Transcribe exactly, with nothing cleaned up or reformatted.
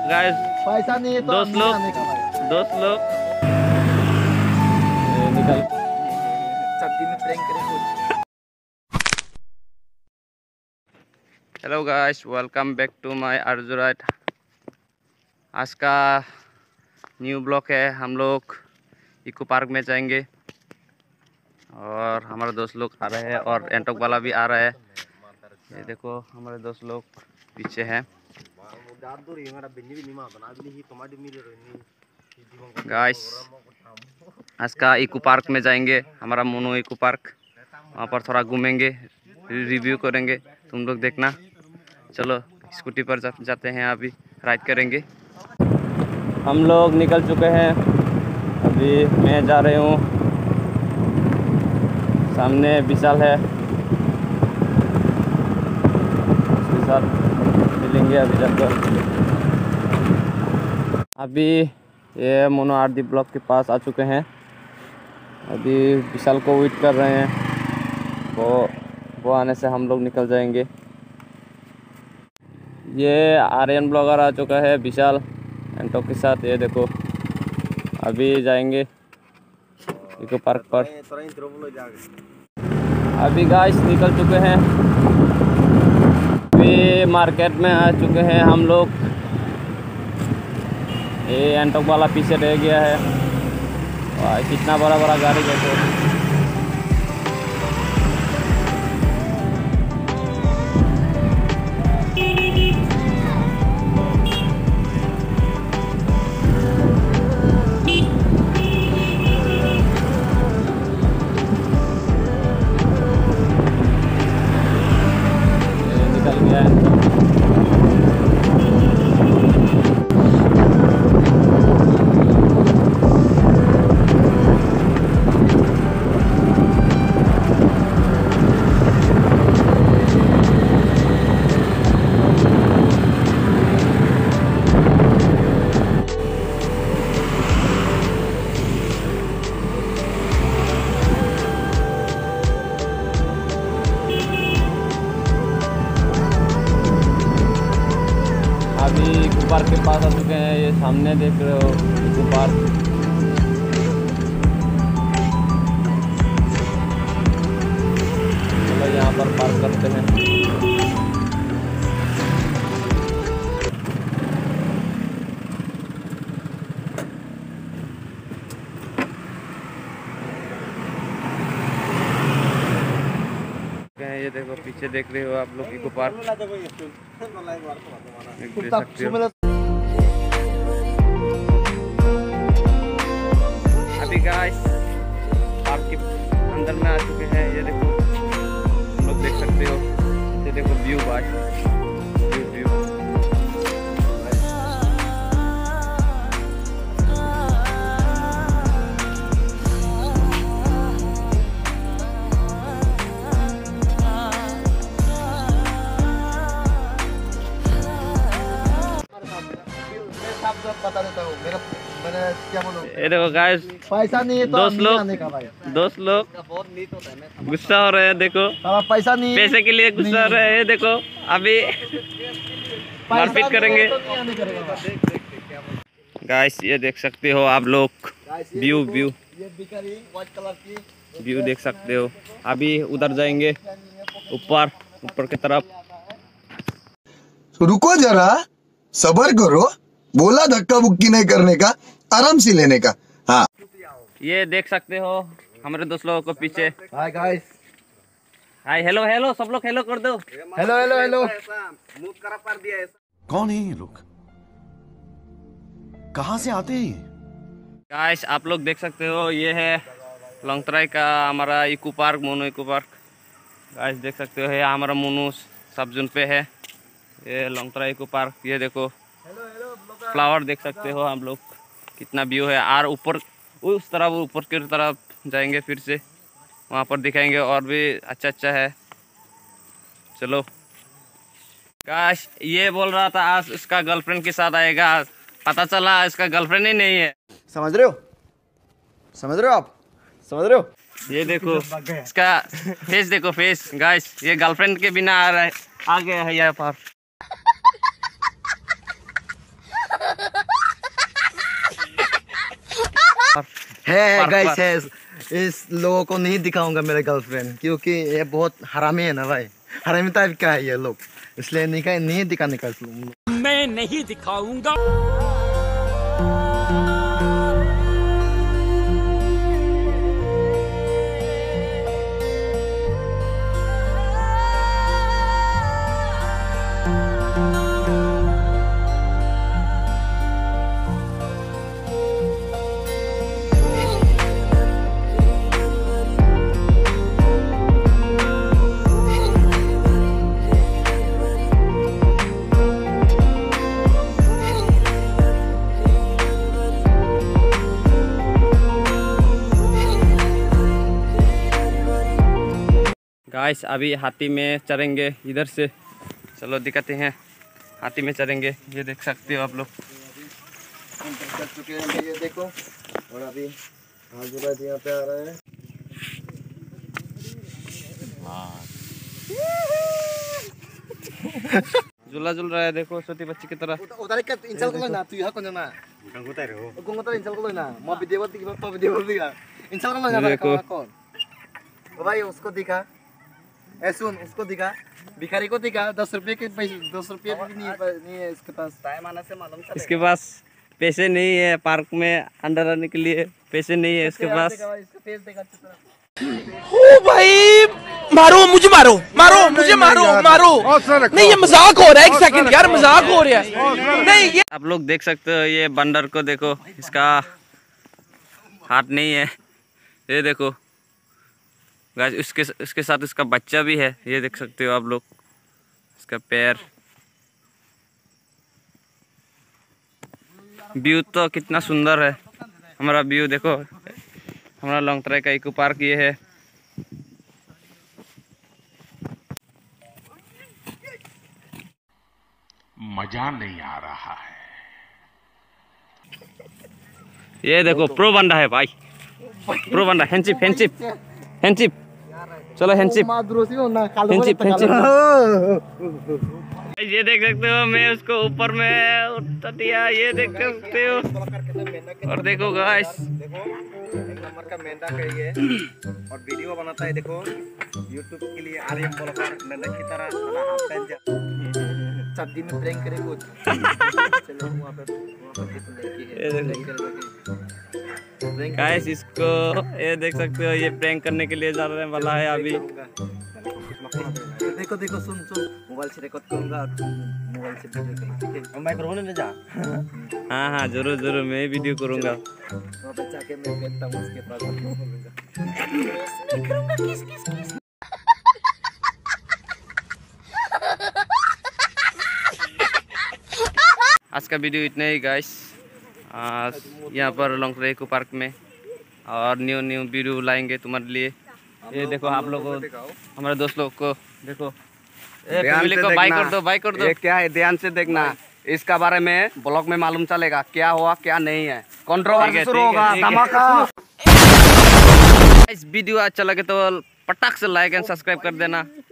Guys पैसा नहीं है तो दोस्त लोग दोस्त लोग निकल में प्रैंक करें। Hello guys, welcome back to my Arzoo ride. आज का न्यू ब्लॉग है। हम लोग इको पार्क में जाएंगे और हमारे दोस्त लोग आ रहे हैं और एंटोक वाला भी आ रहा है। ये देखो हमारे दोस्त लोग पीछे हैं। गाइस आज का इको पार्क में जाएंगे, हमारा मोनो इको पार्क। वहाँ पर थोड़ा घूमेंगे, रिव्यू करेंगे, तुम लोग देखना। चलो स्कूटी पर जा, जाते हैं, अभी राइड करेंगे। हम लोग निकल चुके हैं, अभी मैं जा रही हूँ। सामने विशाल है, उसके साथ मिलेंगे अभी जाकर। अभी ये मोनो आरती ब्लॉक के पास आ चुके हैं। अभी विशाल को वेट कर रहे हैं, वो वो आने से हम लोग निकल जाएंगे। ये आर्यन ब्लॉगर आ चुका है विशाल एंटोक के साथ। ये देखो अभी जाएंगे इको पार्क पर। अभी गाइस निकल चुके हैं, अभी मार्केट में आ चुके हैं हम लोग। ये एंटोक वाला पीछे रह गया है। वाह कितना बड़ा बड़ा गाड़ी देखो। निकल गया है। अभी इको पार्क के पास आ चुके हैं। ये सामने देख रहे हो इको पार्क। चलो यहाँ पर पार्क करते हैं। ये देखो पीछे देख रहे हो आप लोग इको पार्क। अभी गाइस पार्क के अंदर में आ चुके हैं। ये देखो हम लोग देख सकते हो, ये देखो व्यू भाई, व्यू व्यू। बता देता हूँ मेरा, मैंने क्या बोलूं। ये देखो गाइस पैसा नहीं है तो दोस्त लोग आने का भाई। दोस्त लोग गुस्सा हो रहे हैं। देखो पैसा नहीं, पैसे के लिए गुस्सा हो रहे हैं। ये देखो अभी मारपीट करेंगे। गाइस ये देख सकते हो आप लोग व्यू व्यू व्हाइट कलर की व्यू देख सकते हो। अभी उधर जाएंगे ऊपर ऊपर की तरफ। रुको जरा सब्र करो, बोला धक्का बुक्की नहीं करने का, आराम से लेने का। हाँ ये देख सकते हो हमारे दोस्त लोगों को पीछे। Hi guys, hi hello hello सब लोग हेलो कर दो। Hello hello hello. कौन है ये लोग, कहां से आते हैं? गाइस आप लोग देख सकते हो, ये है लॉन्गतराई का हमारा इको पार्क, मोनो इको पार्क। गाइस देख सकते हो, ये हमारा मोनो सब जून पे है। ये लॉन्गतराई इको पार्क। ये देखो फ्लावर देख सकते हो हम लोग, कितना व्यू है। और ऊपर उस तरफ ऊपर की तरफ जाएंगे, फिर से वहाँ पर दिखाएंगे और भी अच्छा अच्छा है। चलो काश ये बोल रहा था आज उसका गर्लफ्रेंड के साथ आएगा, पता चला इसका गर्लफ्रेंड ही नहीं है। समझ रहे हो, समझ रहे हो आप, समझ रहे हो। ये देखो इसका फेस देखो, फेस गाइस, ये गर्लफ्रेंड के बिना आ रहा है, आ गया है यहाँ पर। है पार्क गाइस पर। है, इस लोगों को नहीं दिखाऊंगा मेरा गर्लफ्रेंड, क्योंकि ये बहुत हरामी है ना भाई, हरामी टाइप का है ये लोग, इसलिए नहीं नहीं दिखाने का। मैं नहीं दिखाऊंगा। गाइस अभी हाथी में चढ़ेंगे इधर से, चलो दिखाते हैं। हाथी में चढ़ेंगे, ये देख सकते हो आप लोग। कर चुके हैं ये देखो, और अभी हाजुरा जी यहाँ पे आ रहे हैं। झूला झूल रहा है, देखो छोटी बच्ची की तरह। उधर का इंसान को ना, तू यहाँ कौन जाना? गंगोता रे हो। गंगोता इंसान को ना, मां वीडियो बत दिखा, तो वीडियो बत दिखा। इंसान को ना देखो। कौन? ओ भाई उसको दिखा। ए सुन, उसको दिखा। भिखारी को दिखा, दस रुपए के पैसे, दस रुपए भी नहीं है, नहीं है इसके पास। टाइम आने से मालूम चलेगा। इसके पास पैसे नहीं है, पार्क में अंदर आने के लिए पैसे नहीं है इसके पास। इसका फेस देखा अच्छी तरह। ओ भाई मारो मुझे, मारो मारो मुझे, मारो मारो। नहीं ये मजाक हो रहा है, एक सेकंड यार, मजाक हो रहा है। नहीं ये आप लोग देख सकते हो, ये बंदर को देखो, इसका हाथ नहीं है, ये देखो गाइस। उसके उसके साथ इसका बच्चा भी है, ये देख सकते हो आप लोग, इसका पैर। व्यू तो कितना सुंदर है हमारा व्यू, देखो हमारा लॉन्गथराई का इको पार्क ये है। मजा नहीं आ रहा है। ये देखो प्रो बंदा है भाई, प्रो बंदा। हैंडशिप हैंडशिप हैंडशिप, चलो हैंडशिप हैंडशिप हैंडशिप। ये देख सकते हो, मैं उसको ऊपर में उठा दिया, ये देख सकते हो। और देखो गाइस, एक नंबर का मेंढक है ये, और वीडियो बनाता है देखो यूट्यूब के लिए। आर्यन ब्लॉगर मेंढक की तरह हाथ पहन जा, सर्दी में प्रैंक करे कुछ। चलो वहां पे वहां पे किस लड़की है, प्रैंक करे गाइस इसको ये देख सकते हो, ये प्रैंक करने के लिए जा रहे वाला है अभी। देखो देखो, सुन सुन, मोबाइल से रिकॉर्ड करूंगा, मोबाइल से वीडियो करूंगा। माइक्रोफोन ले जा। हाँ हाँ जरूर जरूर, मैं वीडियो करूंगा। वहां पे जाके मैं बैठता हूं उसके पास, बोलूंगा आज का वीडियो इतना ही गाइस, यहाँ पर लॉन्गथराई इको पार्क में, और न्यू न्यू वीडियो लाएंगे तुम्हारे लिए। ये देखो आप लोगों को, हमारे दोस्त लोग को देखो, फैमिली को बाय कर दो, बाय कर दो। ये क्या है, ध्यान से देखना, इसका बारे में ब्लॉग में मालूम चलेगा क्या हुआ क्या नहीं है। कंट्रोवर्सी शुरू होगा, धमाका। इस वीडियो अच्छा लगे तो पटाख से लाइक एंड सब्सक्राइब कर देना।